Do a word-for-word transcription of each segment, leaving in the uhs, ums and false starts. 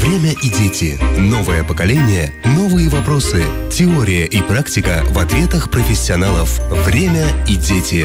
Время и дети. Новое поколение, новые вопросы. Теория и практика в ответах профессионалов. Время и дети.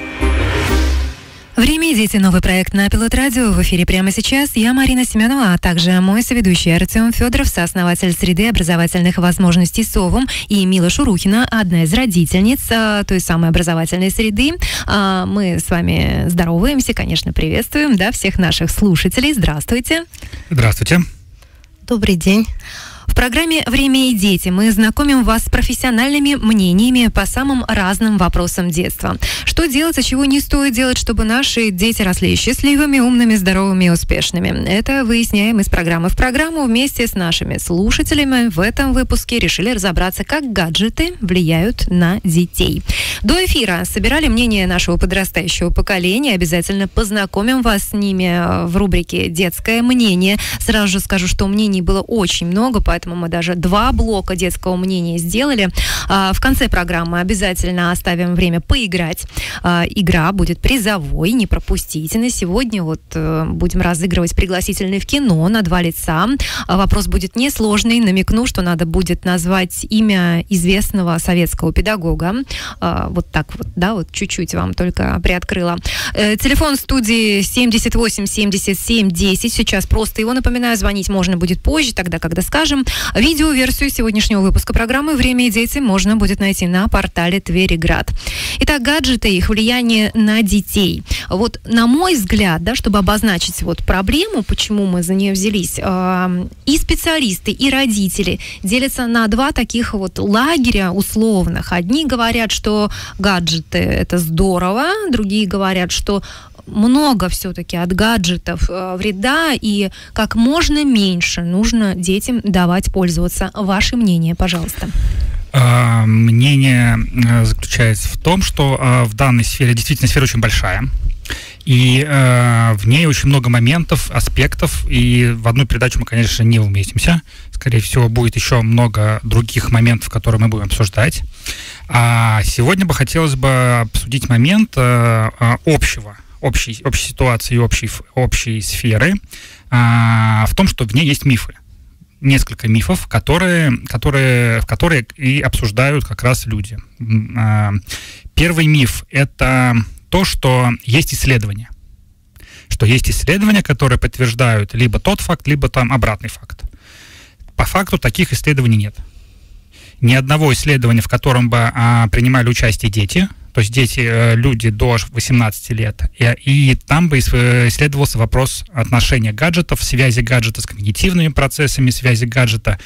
«Время и дети» — новый проект на Пилот Радио. В эфире прямо сейчас я, Марина Семенова, а также мой соведущий Артем Федоров, сооснователь среды образовательных возможностей СОВУМ, и Мила Шурухина, одна из родительниц а, той самой образовательной среды. А, мы с вами здороваемся, конечно, приветствуем, да, всех наших слушателей. Здравствуйте. Здравствуйте. Добрый день. В программе «Время и дети» мы знакомим вас с профессиональными мнениями по самым разным вопросам детства. Что делать, а чего не стоит делать, чтобы наши дети росли счастливыми, умными, здоровыми и успешными. Это выясняем из программы в программу вместе с нашими слушателями. В этом выпуске решили разобраться, как гаджеты влияют на детей. До эфира собирали мнение нашего подрастающего поколения. Обязательно познакомим вас с ними в рубрике «Детское мнение». Сразу же скажу, что мнений было очень много, поэтому мы даже два блока детского мнения сделали. В конце программы обязательно оставим время поиграть. Игра будет призовой, не пропустите. На сегодня вот будем разыгрывать пригласительные в кино на два лица. Вопрос будет несложный. Намекну, что надо будет назвать имя известного советского педагога. Вот так вот, да, вот чуть-чуть вам только приоткрыла. Телефон студии семьдесят восемь семьдесят семь десять. Сейчас просто его напоминаю. Звонить можно будет позже, тогда, когда скажем. Видеоверсию сегодняшнего выпуска программы «Время и дети» можно будет найти на портале Твериград. Итак, гаджеты, их влияние на детей. Вот, на мой взгляд, да, чтобы обозначить вот проблему, почему мы за нее взялись, э, и специалисты, и родители делятся на два таких вот лагеря условных. Одни говорят, что гаджеты — это здорово, другие говорят, что много все-таки от гаджетов э, вреда, и как можно меньше нужно детям давать пользоваться. Ваше мнение, пожалуйста. Мнение заключается в том, что в данной сфере действительно сфера очень большая, и э, в ней очень много моментов, аспектов, и в одну передачу мы, конечно, не уместимся. Скорее всего, будет еще много других моментов, которые мы будем обсуждать. А сегодня бы хотелось бы обсудить момент э, общего, общей, общей ситуации и общей, общей сферы а, в том, что в ней есть мифы. Несколько мифов, которые, которые, в которые и обсуждают как раз люди. А, первый миф – это то, что есть исследования. Что есть исследования, которые подтверждают либо тот факт, либо там обратный факт. По факту таких исследований нет. Ни одного исследования, в котором бы а, принимали участие дети, то есть дети, люди до восемнадцати лет, и, и там бы исследовался вопрос отношения гаджетов, связи гаджета с когнитивными процессами, связи гаджета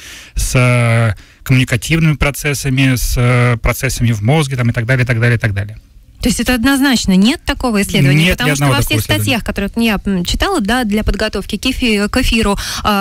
с коммуникативными процессами, с процессами в мозге там, и так далее, и так далее, и так далее. То есть это однозначно нет такого исследования? Нет, потому что во всех статьях, которые я читала, да, для подготовки к эфиру,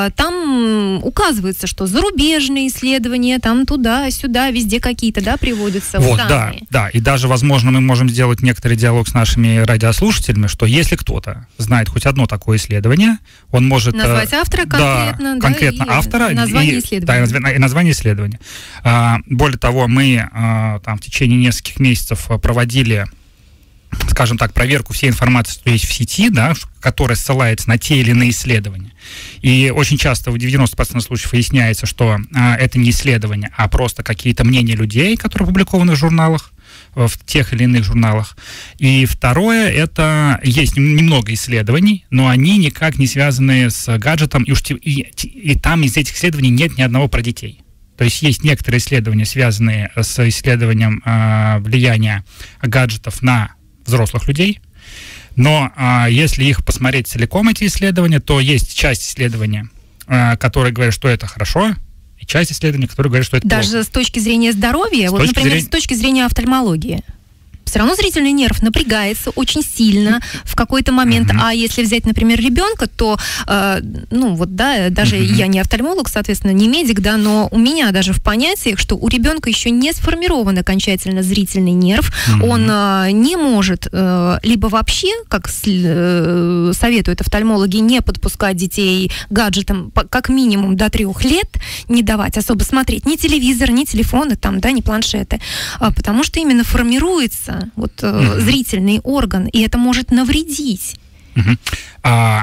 там указывается, что зарубежные исследования, там туда-сюда, везде какие-то, да, приводятся вот, данные. Да, да, и даже, возможно, мы можем сделать некоторый диалог с нашими радиослушателями, что если кто-то знает хоть одно такое исследование, он может... Назвать автора конкретно, да, конкретно да, автора. Название и, исследования. Да, и название исследования. Более того, мы там в течение нескольких месяцев проводили, скажем так, проверку всей информации, что есть в сети, да, которая ссылается на те или иные исследования. И очень часто в девяноста процентах случаев выясняется, что а, это не исследования, а просто какие-то мнения людей, которые опубликованы в журналах, в тех или иных журналах. И второе, это есть немного исследований, но они никак не связаны с гаджетом, и, уж, и, и там из этих исследований нет ни одного про детей. То есть есть некоторые исследования, связанные с исследованием э, влияния гаджетов на взрослых людей, но а, если их посмотреть целиком, эти исследования, то есть часть исследования, а, которые говорят, что это хорошо, и часть исследований, которые говорят, что это даже плохо. С точки зрения здоровья, с вот, например, зрения... с точки зрения офтальмологии. Все равно зрительный нерв напрягается очень сильно в какой-то момент. Uh-huh. А если взять, например, ребенка, то, э, ну вот, да, даже uh-huh. я не офтальмолог, соответственно, не медик, да, но у меня даже в понятиях, что у ребенка еще не сформирован окончательно зрительный нерв, uh-huh. он э, не может э, либо вообще, как с, э, советуют офтальмологи, не подпускать детей к гаджетам как минимум до трех лет, не давать особо смотреть ни телевизор, ни телефоны, там, да, ни планшеты, а, потому что именно формируется вот, uh-huh. зрительный орган, и это может навредить. Uh-huh. А,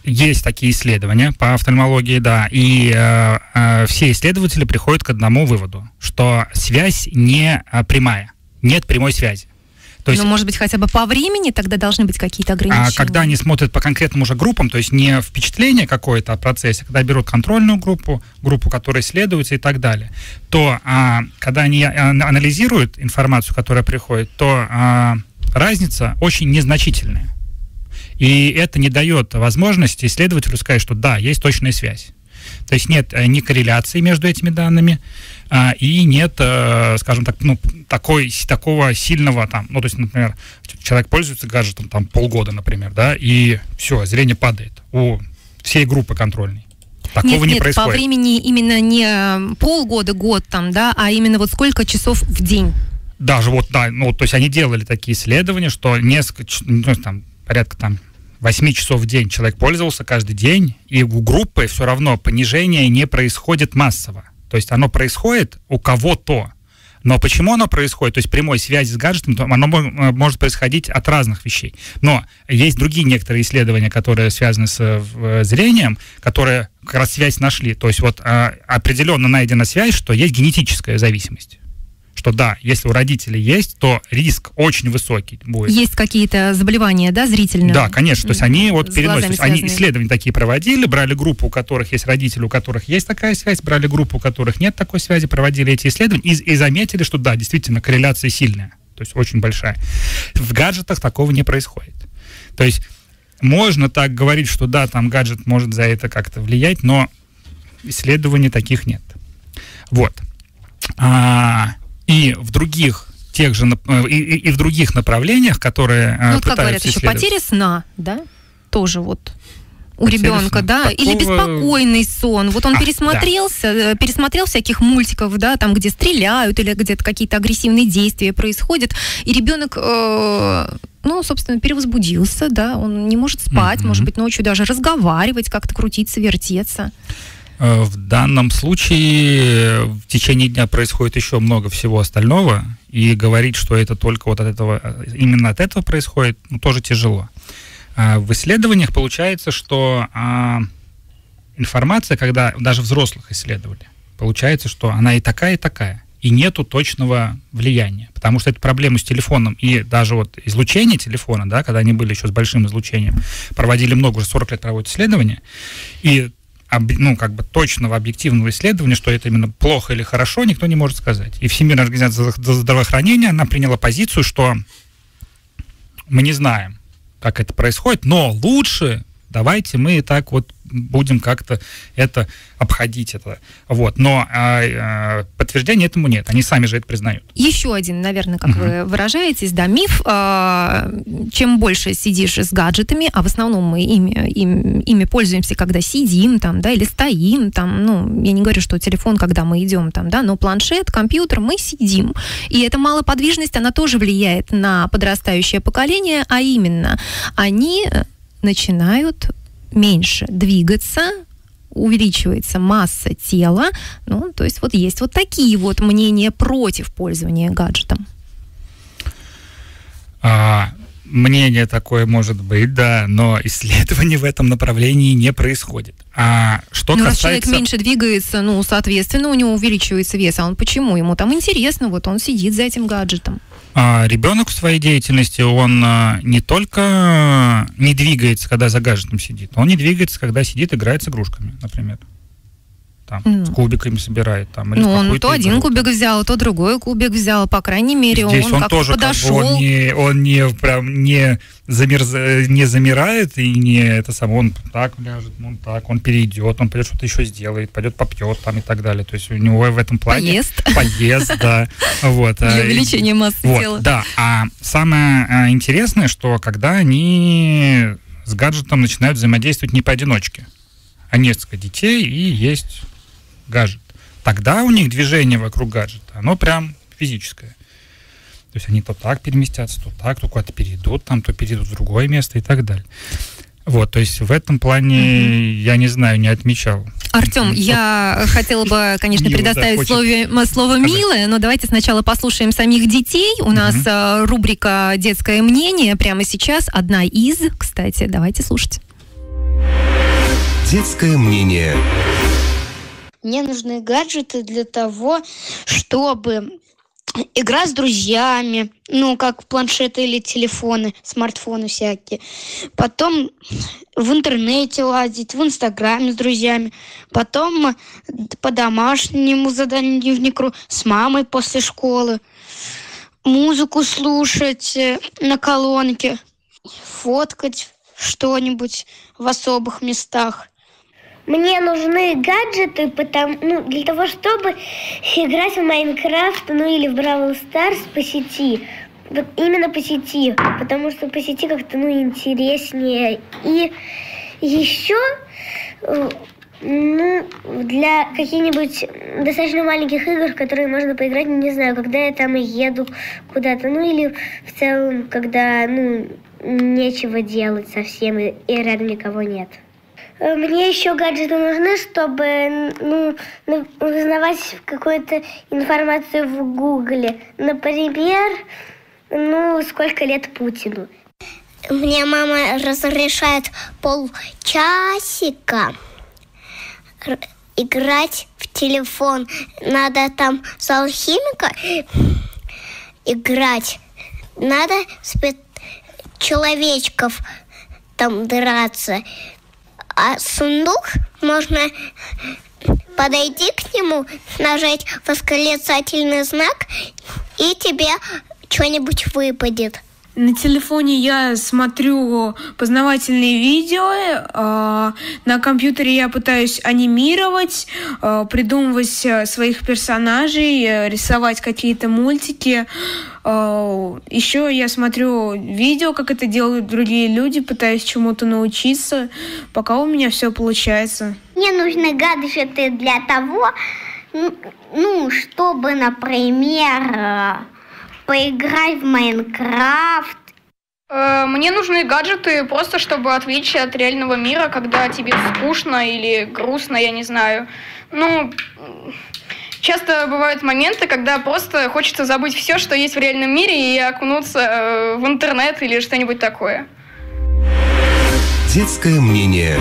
есть такие исследования по офтальмологии, да, и э, э, все исследователи приходят к одному выводу, что связь не э, прямая, нет прямой связи. То есть, ну, может быть, хотя бы по времени тогда должны быть какие-то ограничения? А когда они смотрят по конкретным уже группам, то есть не впечатление какое-то о процессе, когда берут контрольную группу, группу, которая исследуется и так далее, то а, когда они анализируют информацию, которая приходит, то а, разница очень незначительная. И это не дает возможности исследователю сказать, что да, есть точная связь. То есть нет ни корреляции между этими данными, а, и нет, а, скажем так, ну, такой, такого сильного там, ну, то есть, например, человек пользуется гаджетом там полгода, например, да, и все, зрение падает у всей группы контрольной. Такого нет, не нет, происходит. По времени именно не полгода, год там, да, а именно вот сколько часов в день. Даже вот, да, ну, то есть они делали такие исследования, что несколько, ну, там, порядка там восемь часов в день человек пользовался каждый день, и у группы все равно понижение не происходит массово. То есть оно происходит у кого-то. Но почему оно происходит? То есть прямой связи с гаджетом, оно может происходить от разных вещей. Но есть другие некоторые исследования, которые связаны с зрением, которые как раз связь нашли. То есть вот определенно найдена связь, что есть генетическая зависимость. Что да, если у родителей есть, то риск очень высокий будет. Есть какие-то заболевания, да, зрительные? Да, конечно. То есть они вот переносят. Они связанные. исследования такие проводили, брали группу, у которых есть родители, у которых есть такая связь, брали группу, у которых нет такой связи, проводили эти исследования и, и заметили, что да, действительно, корреляция сильная, то есть очень большая. В гаджетах такого не происходит. То есть можно так говорить, что да, там гаджет может за это как-то влиять, но исследований таких нет. Вот. А, И в других тех же и, и, и в других направлениях, которые ну, вот пытаются как говорят, еще потеря сна, да, тоже вот у потеря ребенка, сна. Да, такого... или беспокойный сон. Вот он а, пересмотрелся, да. пересмотрел всяких мультиков, да, там, где стреляют или где-то какие-то агрессивные действия происходят, и ребенок, э, ну, собственно, перевозбудился, да, он не может спать, mm-hmm. может быть, ночью даже разговаривать, как-то крутиться, вертеться. В данном случае в течение дня происходит еще много всего остального, и говорить, что это только вот от этого, именно от этого происходит, ну, тоже тяжело. В исследованиях получается, что а, информация, когда даже взрослых исследовали, получается, что она и такая, и такая, и нету точного влияния, потому что это проблема с телефоном, и даже вот излучение телефона, да, когда они были еще с большим излучением, проводили много, уже сорок лет проводят исследования, и ну, как бы точного объективного исследования, что это именно плохо или хорошо, никто не может сказать. И Всемирная организация здравоохранения, она приняла позицию, что мы не знаем, как это происходит, но лучше давайте мы и так вот будем как-то это обходить. Это. Вот. Но а, а, подтверждения этому нет. Они сами же это признают. Еще один, наверное, как uh-huh. вы выражаетесь, да, миф. А, чем больше сидишь с гаджетами, а в основном мы ими, им, ими пользуемся, когда сидим там, да, или стоим там, ну, я не говорю, что телефон, когда мы идем там, да, но планшет, компьютер, мы сидим. И эта малоподвижность, она тоже влияет на подрастающее поколение, а именно они начинают меньше двигаться, увеличивается масса тела, ну, то есть вот есть вот такие вот мнения против пользования гаджетом. А, мнение такое может быть, да, но исследований в этом направлении не происходит. А что ну, касается... раз человек меньше двигается, ну, соответственно, у него увеличивается вес, а он почему? Ему там интересно, вот он сидит за этим гаджетом. А ребенок в своей деятельности, он а, не только не двигается, когда за гаджетом сидит, он не двигается, когда сидит, играет с игрушками, например. Там, mm. с кубиками собирает. Там, или ну, он то один игру, кубик взял, то другой кубик взял, по крайней мере, здесь он, он как-то тоже подошел. Как бы он не, он не, прям, не, замерз... не замирает, и не это само, он так ляжет, он так, он перейдет, он пойдет что-то еще сделает, пойдет попьет там и так далее. То есть у него в этом плане... Поест. Поест, да. Для увеличения массы тела. Да, а самое интересное, что когда они с гаджетом начинают взаимодействовать не поодиночке, а несколько детей, и есть гаджет. Тогда у них движение вокруг гаджета, оно прям физическое. То есть они то так переместятся, то так, то куда-то перейдут, там, то перейдут в другое место и так далее. Вот, то есть в этом плане, mm-hmm. я не знаю, не отмечал. Артем, вот. Я хотела бы, конечно, Мила, предоставить да, слово, слово Милы, но давайте сначала послушаем самих детей. У mm-hmm. нас рубрика «Детское мнение» прямо сейчас. Одна из, кстати, давайте слушать. Детское мнение. Мне нужны гаджеты для того, чтобы играть с друзьями, ну, как планшеты или телефоны, смартфоны всякие. Потом в интернете лазить, в Инстаграме с друзьями. Потом по домашнему заданию дневнику с мамой после школы. Музыку слушать на колонке. Фоткать что-нибудь в особых местах. Мне нужны гаджеты потому, ну, для того, чтобы играть в Майнкрафт, ну или в Бравл Старс по сети. Вот именно по сети, потому что по сети как-то, ну, интереснее. И еще, ну, для каких-нибудь достаточно маленьких игр, в которые можно поиграть, не знаю, когда я там еду куда-то, ну или в целом, когда, ну, нечего делать совсем и, и рядом никого нет. Мне еще гаджеты нужны, чтобы, ну, узнавать какую-то информацию в Гугле. Например, ну, сколько лет Путину. Мне мама разрешает полчасика играть в телефон. Надо там с алхимика играть. Надо с человечков там драться. А сундук можно подойти к нему, нажать восклицательный знак, и тебе что-нибудь выпадет. На телефоне я смотрю познавательные видео, э, на компьютере я пытаюсь анимировать, э, придумывать своих персонажей, э, рисовать какие-то мультики. Э, еще я смотрю видео, как это делают другие люди, пытаюсь чему-то научиться, пока у меня все получается. Мне нужны гаджеты для того, ну, чтобы, например, поиграть в Майнкрафт. Мне нужны гаджеты просто, чтобы отвлечься от реального мира, когда тебе скучно или грустно, я не знаю. Ну, часто бывают моменты, когда просто хочется забыть все, что есть в реальном мире, и окунуться в интернет или что-нибудь такое. Детское мнение.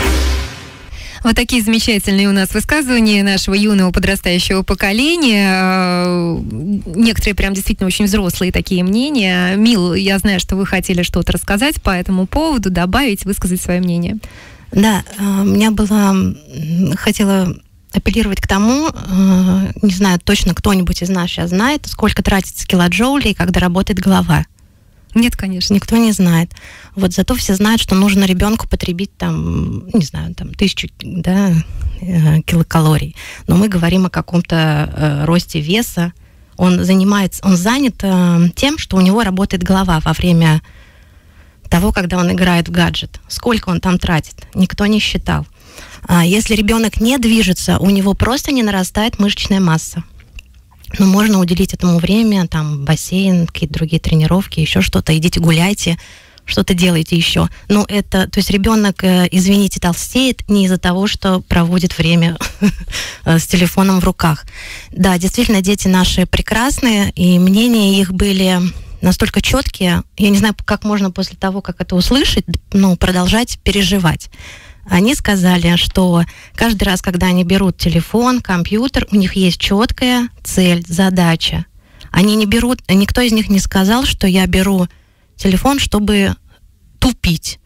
Вот такие замечательные у нас высказывания нашего юного подрастающего поколения. Некоторые прям действительно очень взрослые такие мнения. Мил, я знаю, что вы хотели что-то рассказать по этому поводу, добавить, высказать свое мнение. Да, у меня было... Хотела апеллировать к тому, не знаю, точно кто-нибудь из нас сейчас знает, сколько тратится килоджоулей, когда работает голова. Нет, конечно. Никто не знает. Вот зато все знают, что нужно ребенку потребить там, не знаю, там тысячу, да, килокалорий. Но мы говорим о каком-то э, росте веса. Он занимается, он занят э, тем, что у него работает голова во время того, когда он играет в гаджет. Сколько он там тратит, никто не считал. А если ребенок не движется, у него просто не нарастает мышечная масса. Но можно уделить этому время, там, бассейн, какие-то другие тренировки, еще что-то, идите гуляйте, что-то делайте еще. Но это, то есть ребенок, извините, толстеет не из-за того, что проводит время с телефоном в руках. Да, действительно, дети наши прекрасные, и мнения их были настолько четкие, я не знаю, как можно после того, как это услышать, ну, продолжать переживать. Они сказали, что каждый раз, когда они берут телефон, компьютер, у них есть четкая цель, задача. Они не берут, никто из них не сказал, что я беру телефон, чтобы тупить.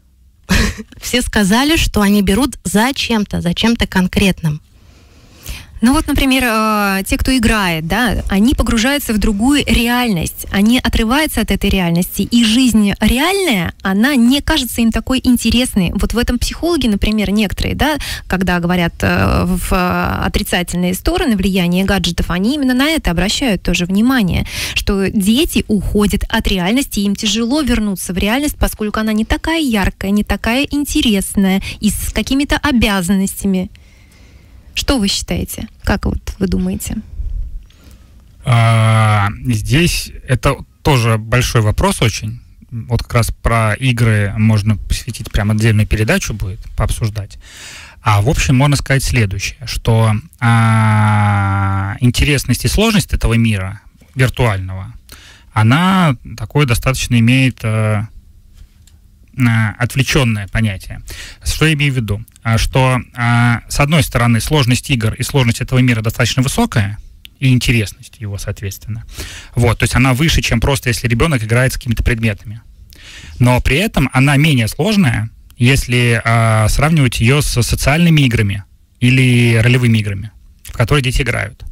Все сказали, что они берут за чем-то, за чем-то конкретным. Ну вот, например, э, те, кто играет, да, они погружаются в другую реальность, они отрываются от этой реальности, и жизнь реальная, она не кажется им такой интересной. Вот в этом психологи, например, некоторые, да, когда говорят э, в отрицательные стороны влияния гаджетов, они именно на это обращают тоже внимание, что дети уходят от реальности, им тяжело вернуться в реальность, поскольку она не такая яркая, не такая интересная, и с какими-то обязанностями. Что вы считаете? Как вот вы думаете? А, здесь это тоже большой вопрос очень. Вот как раз про игры можно посвятить прям отдельную передачу будет, пообсуждать. А в общем можно сказать следующее, что а, интересность и сложность этого мира виртуального, она такой достаточно имеет а, отвлеченное понятие. Что я имею в виду? Что, с одной стороны, сложность игр и сложность этого мира достаточно высокая, и интересность его, соответственно. Вот, то есть она выше, чем просто если ребенок играет с какими-то предметами. Но при этом она менее сложная, если а, сравнивать ее с социальными играми или ролевыми играми, в которые дети играют.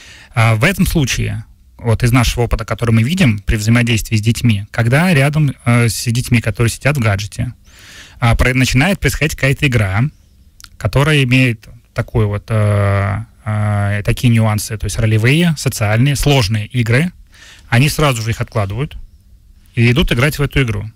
А в этом случае, вот из нашего опыта, который мы видим при взаимодействии с детьми, когда рядом а, с детьми, которые сидят в гаджете, а, про, начинает происходить какая-то игра, которая имеет такой вот... А, такие нюансы, то есть ролевые, социальные, сложные игры, они сразу же их откладывают и идут играть в эту игру.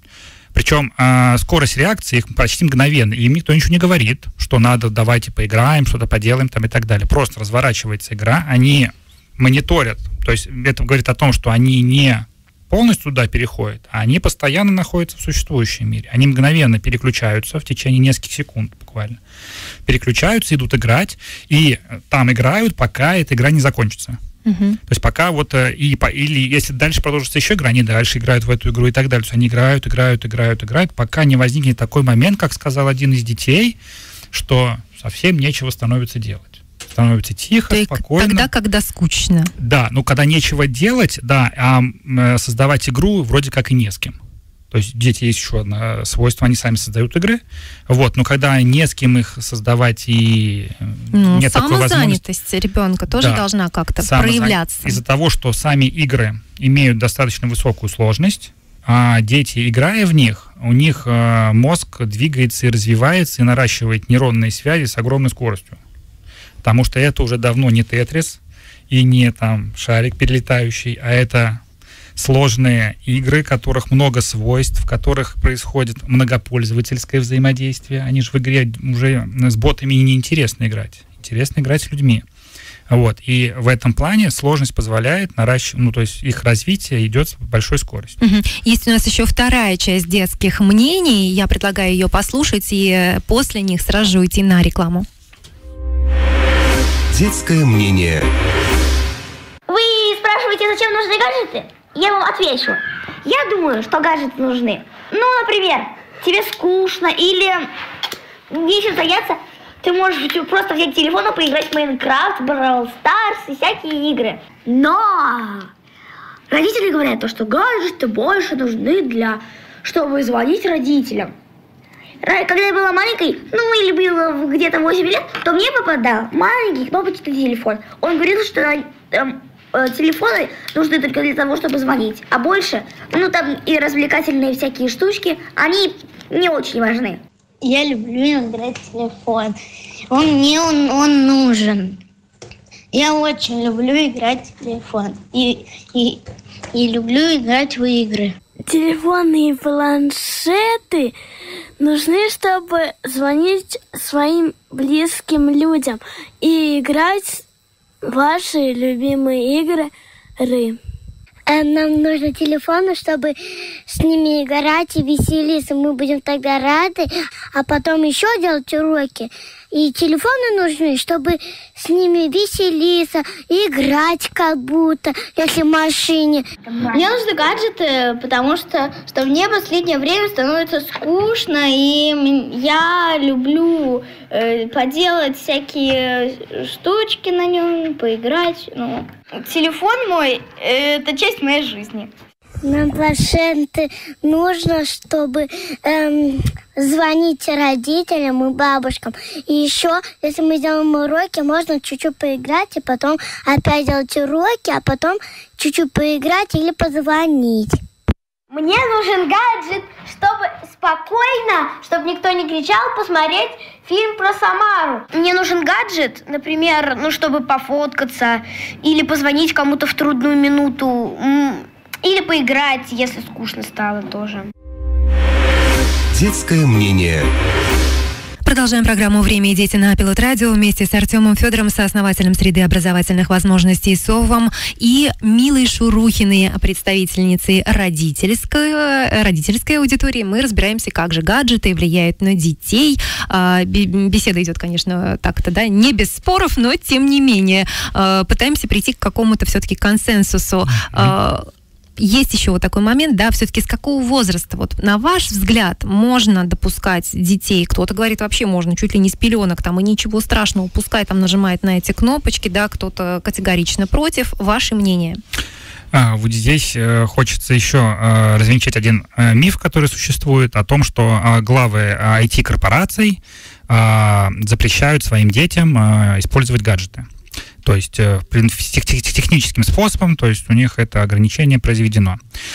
Причем э, скорость реакции их почти мгновенная, им никто ничего не говорит, что надо, давайте поиграем, что-то поделаем там и так далее. Просто разворачивается игра, они мониторят, то есть это говорит о том, что они не полностью туда переходят, а они постоянно находятся в существующем мире. Они мгновенно переключаются в течение нескольких секунд буквально. Переключаются, идут играть, и там играют, пока эта игра не закончится. Uh-huh. То есть пока вот, и, или если дальше продолжится еще игра, они дальше играют в эту игру и так далее. То есть они играют, играют, играют, играют, пока не возникнет такой момент, как сказал один из детей, что совсем нечего становится делать. Становится тихо, То спокойно. Тогда, когда скучно. Да, ну когда нечего делать, да, а э, создавать игру вроде как и не с кем. То есть дети есть еще одно свойство, они сами создают игры, вот, но когда не с кем их создавать и ну, нет такой возможности... самозанятость ребенка тоже да, должна как-то проявляться. Из-за того, что сами игры имеют достаточно высокую сложность, а дети, играя в них, у них э, мозг двигается и развивается, и наращивает нейронные связи с огромной скоростью. Потому что это уже давно не Тетрис и не там шарик перелетающий, а это сложные игры, в которых много свойств, в которых происходит многопользовательское взаимодействие. Они же в игре уже с ботами неинтересно играть. Интересно играть с людьми. Вот. И в этом плане сложность позволяет наращивать, ну, то есть их развитие идет с большой скоростью. Угу. Есть у нас еще вторая часть детских мнений. Я предлагаю ее послушать, и после них сразу же уйти на рекламу. Детское мнение. Вы спрашиваете, зачем нужны гаджеты? Я вам отвечу. Я думаю, что гаджеты нужны. Ну, например, тебе скучно или нечем заняться, ты можешь просто взять телефон и поиграть в Майнкрафт, Бравл Старс и всякие игры. Но родители говорят, то, что гаджеты больше нужны для, чтобы звонить родителям. Когда я была маленькой, ну или было где-то восемь лет, то мне попадал маленький кнопочный телефон. Он говорил, что э, э, телефоны нужны только для того, чтобы звонить. А больше, ну там и развлекательные всякие штучки, они не очень важны. Я люблю играть в телефон. Он мне он, он нужен. Я очень люблю играть в телефон. И, и, и люблю играть в игры. Телефоны и планшеты нужны, чтобы звонить своим близким людям и играть в ваши любимые игры. Нам нужны телефоны, чтобы с ними играть и веселиться. Мы будем тогда рады, а потом еще делать уроки. И телефоны нужны, чтобы с ними веселиться, играть как будто, если в машине. Мне нужны гаджеты, потому что, что мне в последнее время становится скучно, и я люблю э, поделать всякие штучки на нем, поиграть. Ну, телефон мой – это часть моей жизни. Нам планшеты нужно, чтобы эм, звонить родителям и бабушкам. И еще, если мы делаем уроки, можно чуть-чуть поиграть, и потом опять делать уроки, а потом чуть-чуть поиграть или позвонить. Мне нужен гаджет, чтобы спокойно, чтобы никто не кричал, посмотреть фильм про Самару. Мне нужен гаджет, например, ну, чтобы пофоткаться или позвонить кому-то в трудную минуту. Или поиграть, если скучно стало тоже. Детское мнение. Продолжаем программу «Время и дети» на Пилот Радио вместе с Артемом Федором, сооснователем среды образовательных возможностей СОВом, и Милой Шурухиной, представительницей родительской, родительской аудитории. Мы разбираемся, как же гаджеты влияют на детей. Беседа идет, конечно, так-то, да, не без споров, но тем не менее пытаемся прийти к какому-то все-таки консенсусу. есть еще вот такой момент, да, все-таки с какого возраста, вот на ваш взгляд, можно допускать детей? Кто-то говорит, вообще можно чуть ли не с пеленок, там, и ничего страшного, пускай там нажимает на эти кнопочки, да, кто-то категорично против. Ваше мнение? А, вот здесь э, хочется еще э, развенчать один э, миф, который существует, о том, что э, главы ай ти-корпораций э, запрещают своим детям э, использовать гаджеты. То есть э, тех, тех, техническим способом, то есть у них это ограничение произведено.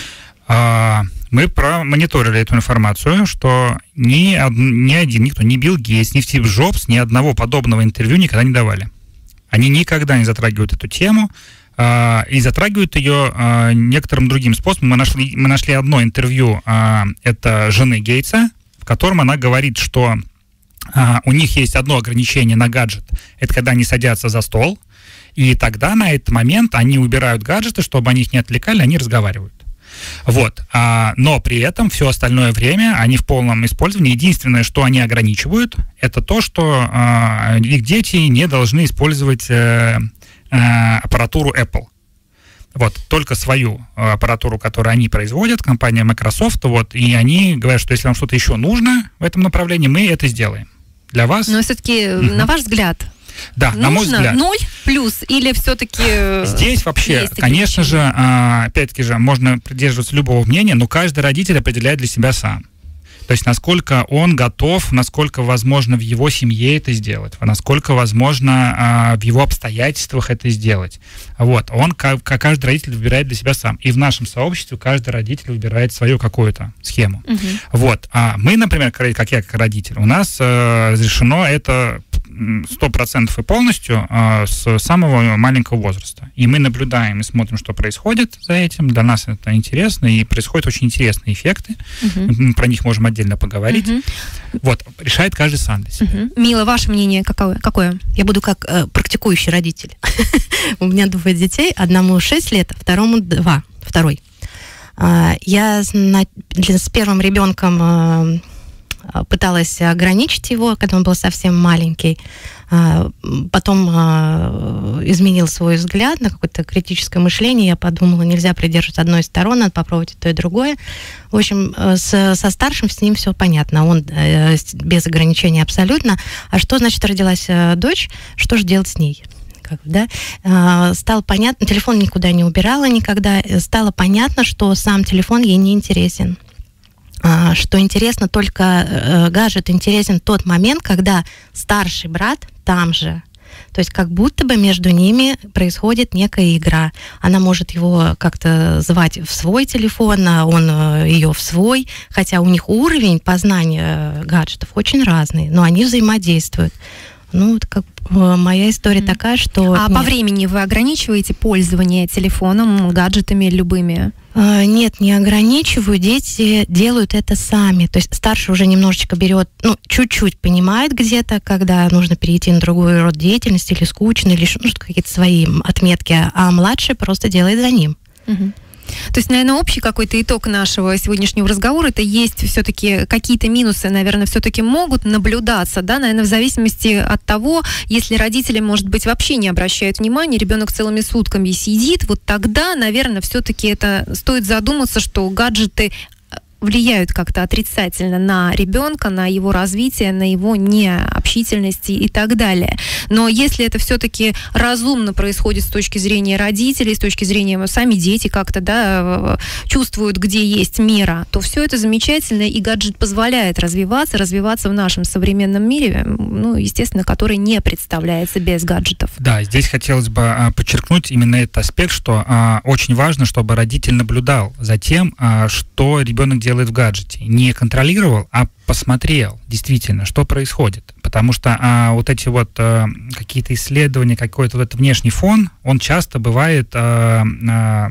Э, мы промониторили эту информацию, что ни, ни один, никто, ни Билл Гейтс, ни Стив Джобс ни одного подобного интервью никогда не давали. Они никогда не затрагивают эту тему, и затрагивают ее а, некоторым другим способом. Мы нашли, мы нашли одно интервью, а, это жены Гейтса, в котором она говорит, что а, у них есть одно ограничение на гаджет. Это когда они садятся за стол, и тогда на этот момент они убирают гаджеты, чтобы они их не отвлекали, они разговаривают. Вот. А, но при этом все остальное время они в полном использовании. Единственное, что они ограничивают, это то, что а, их дети не должны использовать а, аппаратуру Apple. Вот, только свою аппаратуру, которую они производят, компания Microsoft, вот, и они говорят, что если вам что-то еще нужно в этом направлении, мы это сделаем. Для вас... Но все-таки, угу. на ваш взгляд, да, нужно на мой взгляд. ноль плюс или все-таки... Здесь вообще, конечно же, опять-таки же, можно придерживаться любого мнения, но каждый родитель определяет для себя сам. То есть насколько он готов, насколько возможно в его семье это сделать, насколько возможно а, в его обстоятельствах это сделать. Вот. Он, как, как каждый родитель, выбирает для себя сам. И в нашем сообществе каждый родитель выбирает свою какую-то схему. Uh-huh. Вот. А мы, например, как я как родитель, у нас а, разрешено это сто процентов и полностью а, с самого маленького возраста. И мы наблюдаем и смотрим, что происходит за этим. Для нас это интересно, и происходят очень интересные эффекты. Uh-huh. Мы про них можем отдельно поговорить. Uh-huh. Вот. Решает каждый сам для себя. Uh-huh. Мила, ваше мнение какое? какое? Я буду как э, практикующий родитель. У меня двое детей. Одному шесть лет, второму два. Второй. Я с первым ребенком пыталась ограничить его, когда он был совсем маленький. Потом изменил свой взгляд на какое-то критическое мышление. Я подумала, нельзя придерживаться одной из сторон, надо попробовать и то, и другое. В общем, с, со старшим с ним все понятно. Он без ограничений абсолютно. А что значит родилась дочь? Что же делать с ней? Как, да? Стало понятно, телефон никуда не убирала никогда. Стало понятно, что сам телефон ей не интересен. Что интересно, только э, гаджет интересен в тот момент, когда старший брат там же. То есть как будто бы между ними происходит некая игра. Она может его как-то звать в свой телефон, а он ее в свой, хотя у них уровень познания гаджетов очень разный, но они взаимодействуют. Ну, вот как моя история mm. такая, что... А нет. по времени вы ограничиваете пользование телефоном, гаджетами любыми? А, нет, не ограничиваю. Дети делают это сами. То есть старший уже немножечко берет, ну, чуть-чуть понимает где-то, когда нужно перейти на другой род деятельности, или скучно, или ну, какие-то свои отметки, а младший просто делает за ним. Mm-hmm. То есть, наверное, общий какой-то итог нашего сегодняшнего разговора, это есть все-таки какие-то минусы, наверное, все-таки могут наблюдаться, да, наверное, в зависимости от того, если родители, может быть, вообще не обращают внимания, ребенок целыми сутками сидит, вот тогда, наверное, все-таки это стоит задуматься, что гаджеты влияют как-то отрицательно на ребенка, на его развитие, на его необщительность и так далее. Но если это все-таки разумно происходит с точки зрения родителей, с точки зрения сами дети как-то, да, чувствуют, где есть мера, то все это замечательно, и гаджет позволяет развиваться, развиваться в нашем современном мире, ну, естественно, который не представляется без гаджетов. Да, здесь хотелось бы а, подчеркнуть именно этот аспект, что а, очень важно, чтобы родитель наблюдал за тем, а, что ребенок делает в гаджете. Не контролировал, а посмотрел действительно, что происходит. Потому что а, вот эти вот а, какие-то исследования, какой-то вот этот внешний фон, он часто бывает а, а,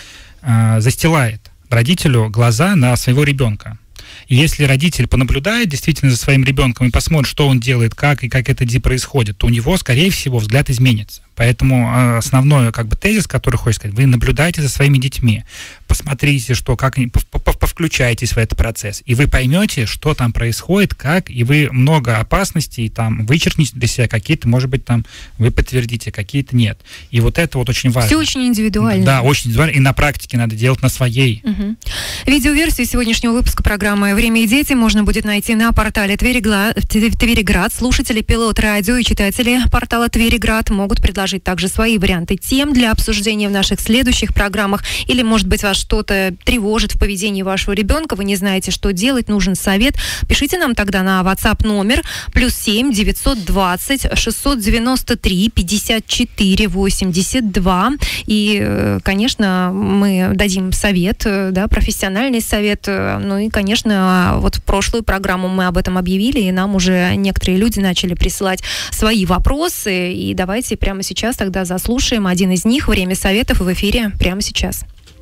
а, застилает родителю глаза на своего ребенка. И если родитель понаблюдает действительно за своим ребенком и посмотрит, что он делает, как и как это происходит, то у него, скорее всего, взгляд изменится. Поэтому основной как бы тезис, который хочется сказать, вы наблюдаете за своими детьми, посмотрите, что, как они, повключайтесь в этот процесс, и вы поймете, что там происходит, как, и вы много опасностей там вычеркните для себя, какие-то, может быть, там вы подтвердите, какие-то нет. И вот это вот очень важно. Все очень индивидуально. Да, очень индивидуально, и на практике надо делать на своей. Угу. Видеоверсию сегодняшнего выпуска программы «Время и дети» можно будет найти на портале Твериград. Твериград. Слушатели Пилот Радио и читатели портала Твериград могут предложить также свои варианты тем для обсуждения в наших следующих программах. Или, может быть, вас что-то тревожит в поведении вашего ребенка, вы не знаете, что делать, нужен совет. Пишите нам тогда на WhatsApp номер плюс семь девятьсот двадцать шестьсот девяносто три пятьдесят четыре восемьдесят два. И, конечно, мы дадим совет, да, профессиональный совет. Ну и, конечно, вот в прошлую программу мы об этом объявили, и нам уже некоторые люди начали присылать свои вопросы. И давайте прямо сейчас Сейчас тогда заслушаем один из них. Время советов в эфире прямо сейчас.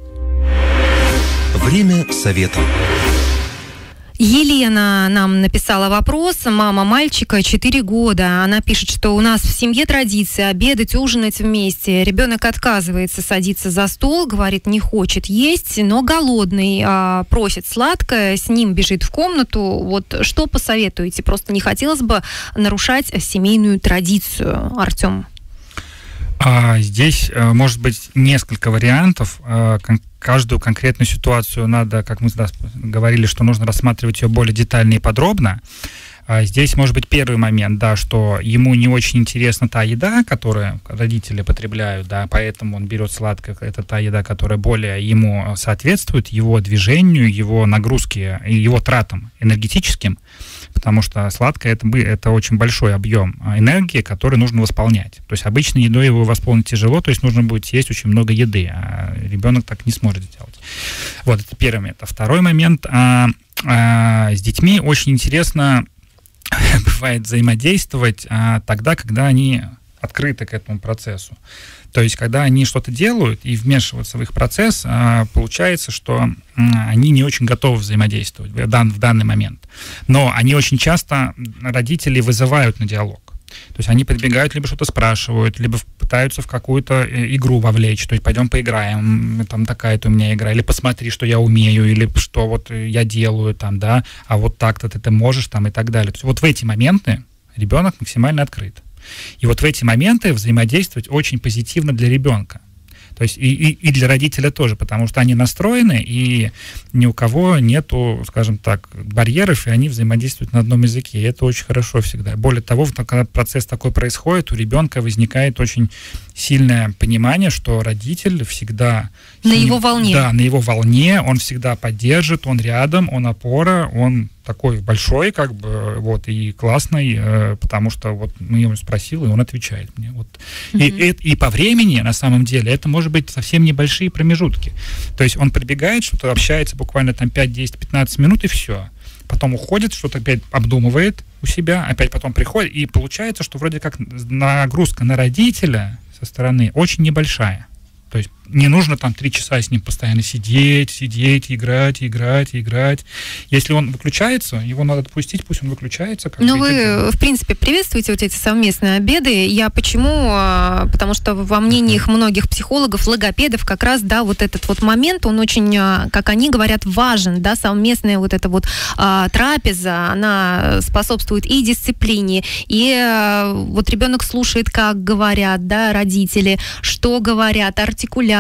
Время советов. Елена нам написала вопрос. Мама мальчика, четыре года. Она пишет, что у нас в семье традиция обедать, ужинать вместе. Ребенок отказывается садиться за стол, говорит, не хочет есть, но голодный, а, просит сладкое, с ним бежит в комнату. Вот что посоветуете? Просто не хотелось бы нарушать семейную традицию. Артем. А, здесь а, может быть несколько вариантов. А, кон- каждую конкретную ситуацию надо, как мы да, говорили, что нужно рассматривать ее более детально и подробно. А, здесь может быть первый момент, да, что ему не очень интересна та еда, которую родители потребляют, да, поэтому он берет сладкое. Это та еда, которая более ему соответствует, его движению, его нагрузке, его тратам энергетическим. Потому что сладкое это, это очень большой объем энергии, который нужно восполнять. То есть обычной едой его восполнить тяжело, то есть нужно будет съесть очень много еды, а ребенок так не сможет сделать. Вот, это первый момент. А второй момент, а, а, с детьми очень интересно бывает взаимодействовать а, тогда, когда они открыты к этому процессу. То есть, когда они что-то делают и вмешиваются в их процесс, а, получается, что а, они не очень готовы взаимодействовать в, дан, в данный момент. Но они очень часто, родители, вызывают на диалог. То есть они подбегают, либо что-то спрашивают, либо пытаются в какую-то игру вовлечь. То есть пойдем поиграем, там такая-то у меня игра, или посмотри, что я умею, или что вот я делаю, там, да, а вот так-то ты, ты можешь, там, и так далее. То есть вот в эти моменты ребенок максимально открыт. И вот в эти моменты взаимодействовать очень позитивно для ребенка. То есть и, и, и для родителя тоже, потому что они настроены, и ни у кого нету, скажем так, барьеров, и они взаимодействуют на одном языке. И это очень хорошо всегда. Более того, когда процесс такой происходит, у ребенка возникает очень сильное понимание, что родитель всегда... На ним, его волне. Да, на его волне, он всегда поддержит, он рядом, он опора, он такой большой, как бы, вот, и классный, э, потому что вот мы его спросили, и он отвечает мне. Вот. Mm-hmm. И, и, и по времени, на самом деле, это может быть совсем небольшие промежутки. То есть он прибегает, что-то общается буквально там пять, десять, пятнадцать минут, и все. Потом уходит, что-то опять обдумывает у себя, опять потом приходит, и получается, что вроде как нагрузка на родителя со стороны очень небольшая. То есть не нужно там три часа с ним постоянно сидеть, сидеть, играть, играть, играть. Если он выключается, его надо отпустить, пусть он выключается. Но вы, в принципе, приветствуете вот эти совместные обеды. Я почему? Потому что во мнениях многих психологов, логопедов, как раз, да, вот этот вот момент, он очень, как они говорят, важен, да, совместная вот эта вот а, трапеза, она способствует и дисциплине, и а, вот ребенок слушает, как говорят, да, родители, что говорят, артикуляция,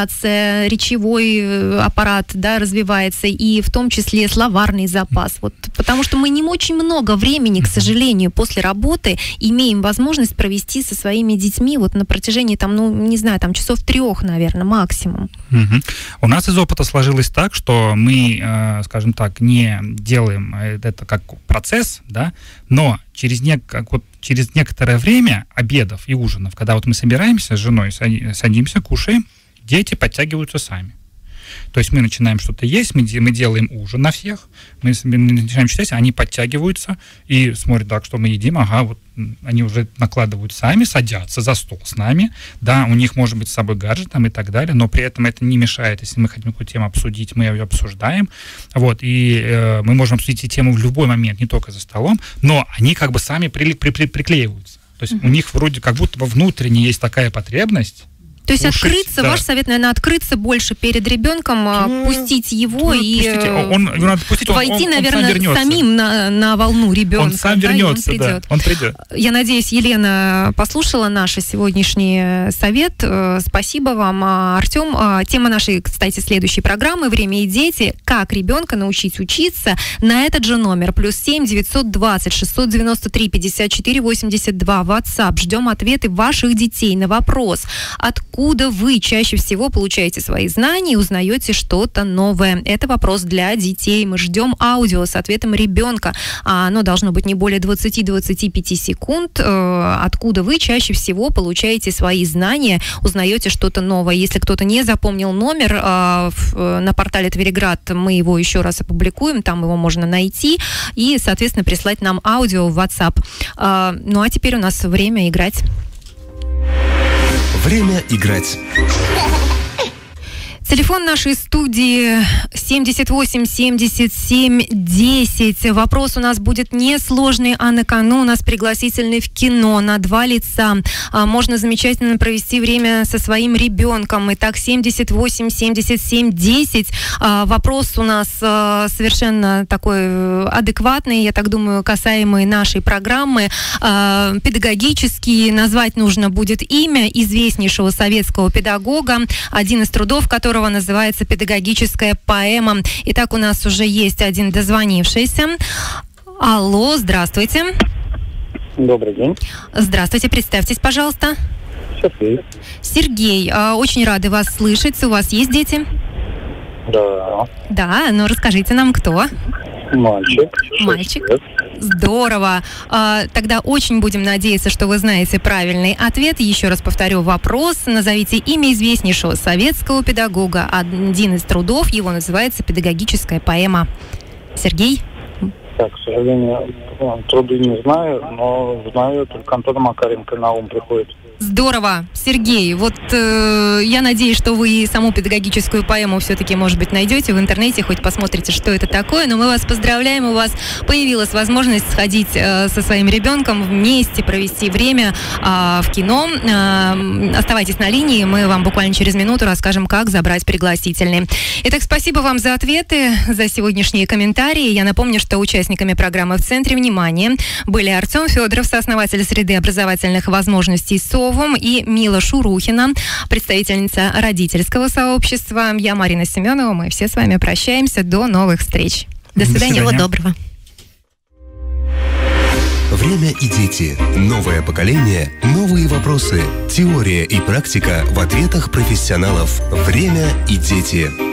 речевой аппарат, да, развивается, и в том числе словарный запас. Вот, потому что мы не очень много времени, к сожалению, после работы имеем возможность провести со своими детьми вот на протяжении, там, ну, не знаю, там, часов трех, наверное, максимум. Угу. У нас из опыта сложилось так, что мы, э, скажем так, не делаем это как процесс, да, но через, не, как вот, через некоторое время обедов и ужинов, когда вот мы собираемся с женой, садимся, кушаем, дети подтягиваются сами. То есть мы начинаем что-то есть, мы, мы делаем ужин на всех, мы начинаем читать, они подтягиваются и смотрят так, что мы едим, ага, вот они уже накладывают сами, садятся за стол с нами, да, у них может быть с собой гаджет там и так далее, но при этом это не мешает, если мы хотим какую-то тему обсудить, мы ее обсуждаем, вот, и э, мы можем обсудить эту тему в любой момент, не только за столом, но они как бы сами при, при, при, приклеиваются. То То есть mm-hmm. у них вроде как будто бы внутренне есть такая потребность. То есть Слушать, открыться, да. ваш совет, наверное, открыться больше перед ребенком, ну, пустить его ну, и он, он, надо пустить, войти, он, он, наверное, он самим на, на волну ребенка. Он сам да, вернется, он придет. да, он придет. Я надеюсь, Елена послушала наш сегодняшний совет. Спасибо вам, Артем. Тема нашей, кстати, следующей программы «Время и дети». Как ребенка научить учиться? На этот же номер. Плюс семь девятьсот двадцать шестьсот девяносто три пятьдесят четыре восемьдесят два. WhatsApp. Ждем ответы ваших детей на вопрос. Откуда вы чаще всего получаете свои знания и узнаете что-то новое? Это вопрос для детей. Мы ждем аудио с ответом ребенка. Оно должно быть не более двадцать-двадцать пять секунд. Откуда вы чаще всего получаете свои знания, узнаете что-то новое? Если кто-то не запомнил номер, на портале Твериград мы его еще раз опубликуем, там его можно найти и, соответственно, прислать нам аудио в WhatsApp. Ну а теперь у нас время играть. Время играть. Телефон нашей студии семьдесят восемь семьдесят семь десять. Вопрос у нас будет несложный, а на кону у нас пригласительный в кино на два лица. Можно замечательно провести время со своим ребенком. Итак, семьдесят восемь семьдесят семь десять. Вопрос у нас совершенно такой адекватный, я так думаю, касаемый нашей программы. Педагогический. Назвать нужно будет имя известнейшего советского педагога, один из трудов которого называется «Педагогическая поэма». Итак, у нас уже есть один дозвонившийся. Алло, здравствуйте. Добрый день. Здравствуйте, представьтесь, пожалуйста. Сергей. Сергей, очень рады вас слышать. У вас есть дети? Да. Да, ну расскажите нам, кто? Мальчик. Мальчик. Здорово. Тогда очень будем надеяться, что вы знаете правильный ответ. Еще раз повторю вопрос. Назовите имя известнейшего советского педагога. Один из трудов его называется «Педагогическая поэма». Сергей? Так, к сожалению, труды не знаю, но знаю, только Антона Макаренко на ум приходит. Здорово, Сергей. Вот э, я надеюсь, что вы саму педагогическую поэму все-таки, может быть, найдете в интернете, хоть посмотрите, что это такое. Но мы вас поздравляем, у вас появилась возможность сходить э, со своим ребенком вместе, провести время э, в кино. Э, оставайтесь на линии, мы вам буквально через минуту расскажем, как забрать пригласительные. Итак, спасибо вам за ответы, за сегодняшние комментарии. Я напомню, что участниками программы «В центре внимания» были Артем Федоров, сооснователь среды образовательных возможностей СОВ, и Мила Шурухина, представительница родительского сообщества. Я Марина Семенова. Мы все с вами прощаемся. До новых встреч. До свидания. Всего доброго. Время и дети. Новое поколение. Новые вопросы. Теория и практика в ответах профессионалов. Время и дети.